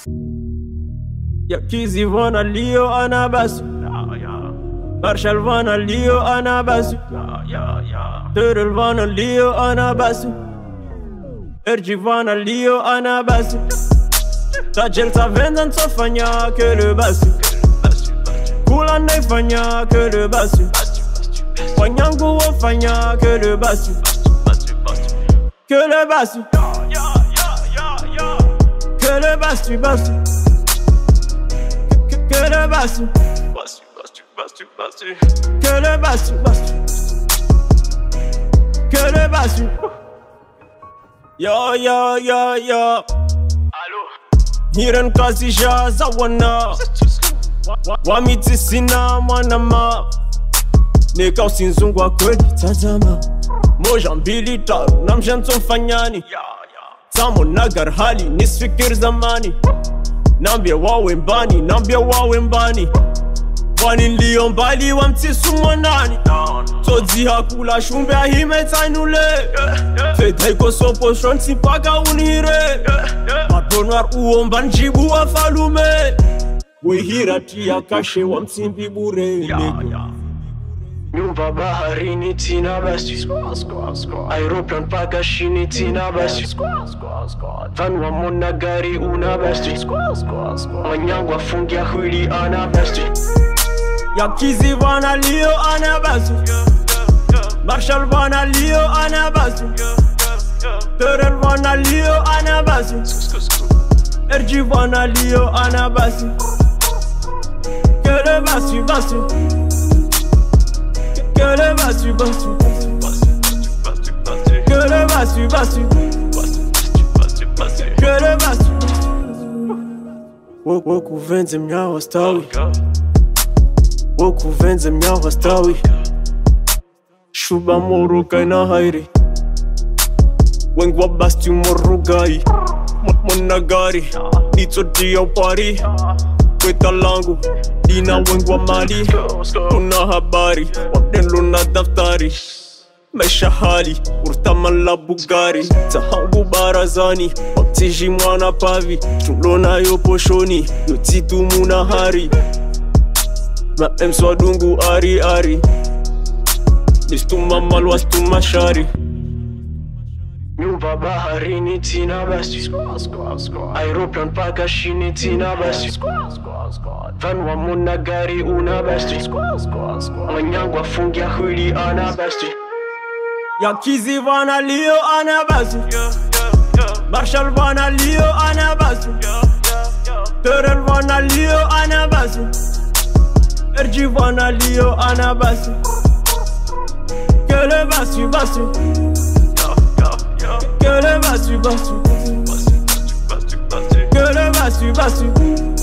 يا كيزي فانا ليو انا بس برشل فانا ليو انا بس ترل فانا ليو انا بس ارجي فانا ليو انا بس تاجل تافندن تفanya que le basu Kula ne fanya que le basu Wanyangu wafanya que le basu Que le basu Que le basu basu Que le basu Que le basu basu Que le basu Yo Hiren kazi jaza wana Wamiti sina mwanama Neka usinzungwa kweli tazama Moja mbili taru na mshanto mfanyani Tamo nagar hali nisfikir zamani Nambia wawe mbani Wani nilio mbali wa mtisu mwanani Todzi hakula shumbe ahime tainule Fedha iko sopo shonti paka unire Madonwar uomba njibu wa falume Wihira tia kashe wa mtimbi bure Nyumba baharini tina basi Aeroplan paka shini tina basi Van wa mona gari una basi Wanyangu wafungia huli ana basi Ya kizi vana lio ana basi Marshall vana lio ana basi Terrell vana lio ana basi RG vana lio ana basi Que le basi basi Que le basi basi Que le basi basi Que le basi Woku venze mnyawa wastawi Woku venze mnyawa wastawi Shuba moruka ina hairi Wengwa basti morugai Monagari Nito diyo pari Kweta langu Dina wengwa mali Kuna habari Wabdenlo na daftari Maisha hali Urtamala Bugari Tahangu barazani Wabtiji mwana pavi Shulona yo poshoni Yotitu muna hari Ma emswadungu ari Nistuma malwa stuma shari Nyumba baharini tina basi Aeroplan paka shini tina basi Van wa mona gari una basi Wanyangu wafungia huli ana basi Ya kizi vana lio ana basi Marshall vana lio ana basi Terrell vana lio ana basi RG vana lio ana basi Que le basi basi Que le basi basi Que le basi basi